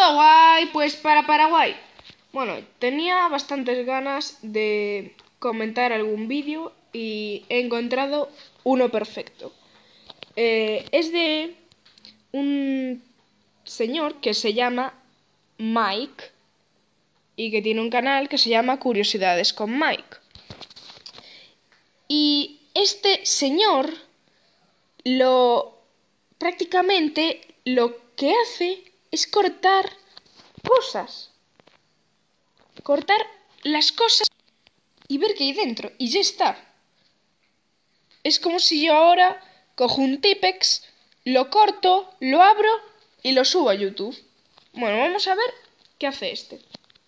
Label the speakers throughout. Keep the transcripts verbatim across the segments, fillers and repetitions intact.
Speaker 1: Todo guay, pues para Paraguay. Bueno, tenía bastantes ganas de comentar algún vídeo y he encontrado uno perfecto. Eh, es de un señor que se llama Mike y que tiene un canal que se llama Curiosidades con Mike. Y este señor lo prácticamente lo que hace es cortar cosas. Cortar las cosas y ver qué hay dentro. Y ya está. Es como si yo ahora cojo un Tipex, lo corto, lo abro y lo subo a YouTube. Bueno, vamos a ver qué hace este.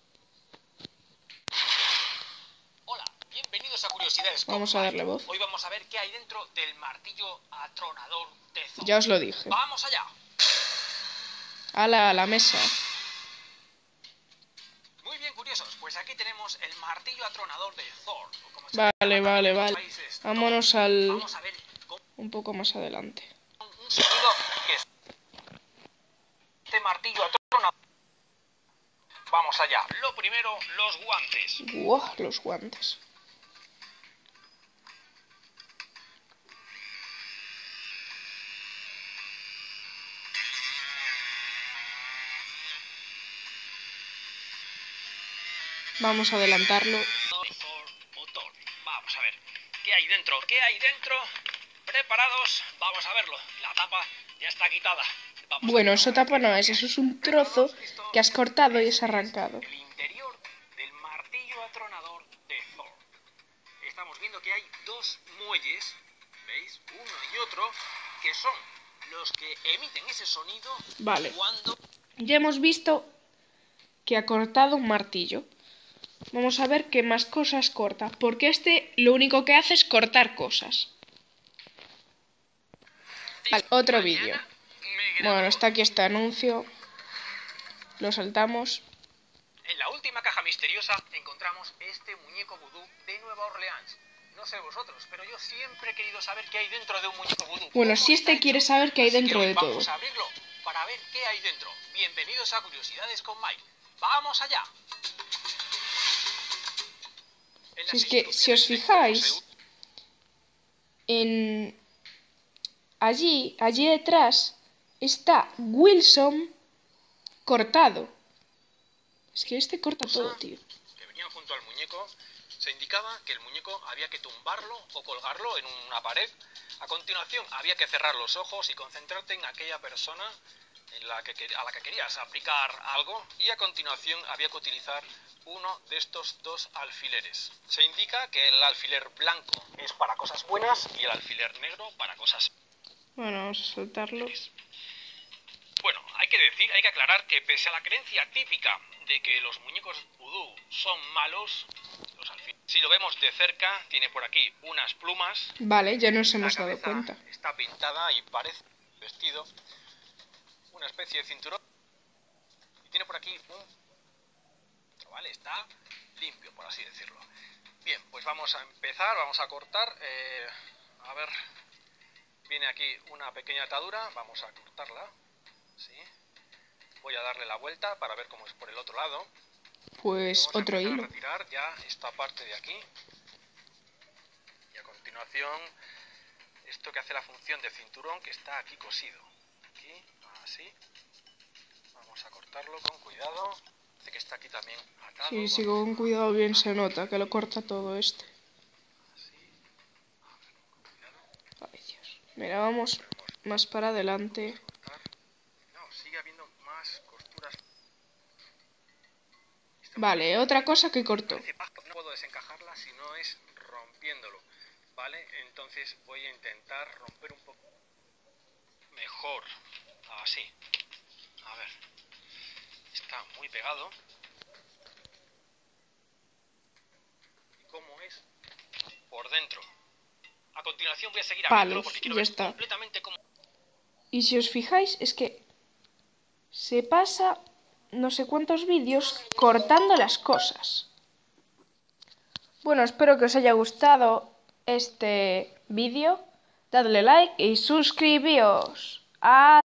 Speaker 2: Hola, bienvenidos a Curiosidades con
Speaker 1: Vamos a darle voz.
Speaker 2: Hoy vamos a ver qué hay dentro del martillo atronador de Thor.
Speaker 1: Ya os lo dije.
Speaker 2: ¡Vamos allá!
Speaker 1: A la, a la mesa.
Speaker 2: Muy bien, curiosos, pues aquí tenemos el martillo atronador de Thor. Como
Speaker 1: Vale, vale, vale.
Speaker 2: países,
Speaker 1: Vámonos al...
Speaker 2: Vamos a ver cómo...
Speaker 1: un poco más adelante.
Speaker 2: un sonido que es este martillo atronador. Vamos allá. Lo primero, los guantes.
Speaker 1: Wow, los guantes. Vamos a adelantarlo.
Speaker 2: Vamos a ver. ¿Qué hay dentro? ¿Qué hay dentro? ¿Preparados? Vamos a verlo. La tapa ya está quitada. Vamos
Speaker 1: bueno, eso tapa no es. Eso es un trozo que has cortado y has arrancado.
Speaker 2: El interior del martillo atronador de Thor. Estamos viendo que hay dos muelles, ¿veis? Uno y otro, que son los que emiten ese sonido.
Speaker 1: Vale.
Speaker 2: Cuando...
Speaker 1: Ya hemos visto que ha cortado un martillo. Vamos a ver qué más cosas corta. Porque este lo único que hace es cortar cosas. Vale, otro vídeo. Bueno, está aquí este anuncio. Lo saltamos.
Speaker 2: En la última caja misteriosa encontramos este muñeco vudú de Nueva Orleans. No sé vosotros, pero yo siempre he querido saber qué hay dentro de un muñeco vudú.
Speaker 1: Bueno, si este quiere saber qué hay dentro de todo.
Speaker 2: Vamos a abrirlo para ver qué hay dentro. Bienvenidos a Curiosidades con Mike. ¡Vamos allá!
Speaker 1: Si es que, si os fijáis, en allí, allí detrás, está Wilson cortado. Es que este corta todo, tío.
Speaker 2: Que venían junto al muñeco, se indicaba que el muñeco había que tumbarlo o colgarlo en una pared. A continuación había que cerrar los ojos y concentrarte en aquella persona en la que, a la que querías aplicar algo, y a continuación había que utilizar uno de estos dos alfileres. Se indica que el alfiler blanco es para cosas buenas y el alfiler negro para cosas...
Speaker 1: Bueno, vamos a soltarlo.
Speaker 2: Bueno, hay que decir, hay que aclarar que pese a la creencia típica de que los muñecos vudú son malos, los alfileres, si lo vemos de cerca, tiene por aquí unas plumas.
Speaker 1: Vale, ya nos hemos dado cuenta.
Speaker 2: Está pintada y parece vestido, una especie de cinturón, y tiene por aquí un... ¿vale? Está limpio, por así decirlo. Bien, pues vamos a empezar, vamos a cortar. Eh, a ver, viene aquí una pequeña atadura, vamos a cortarla. ¿Sí? Voy a darle la vuelta para ver cómo es por el otro lado.
Speaker 1: Pues
Speaker 2: vamos
Speaker 1: otro
Speaker 2: a
Speaker 1: hilo.
Speaker 2: A retirar ya esta parte de aquí. Y a continuación, esto que hace la función de cinturón que está aquí cosido. Aquí, así. Vamos a cortarlo con cuidado. Dice que está aquí también atado.
Speaker 1: Sí, sí, con cuidado bien se nota que lo corta todo este.
Speaker 2: Así. A ver, con cuidado.
Speaker 1: Ay, Dios. Mira, vamos más para adelante.
Speaker 2: No, sigue habiendo más costuras.
Speaker 1: Vale, otra cosa que cortó.
Speaker 2: No puedo desencajarla si no es rompiéndolo. ¿Vale? Entonces voy a intentar romper un poco mejor. Así. A ver. Está muy pegado. ¿Y cómo es? Por dentro. A continuación voy a seguir abriéndolo porque quiero ver completamente cómo...
Speaker 1: Y si os fijáis, es que se pasa no sé cuántos vídeos cortando las cosas. Bueno, espero que os haya gustado este vídeo. Dadle like y suscribíos. Adiós.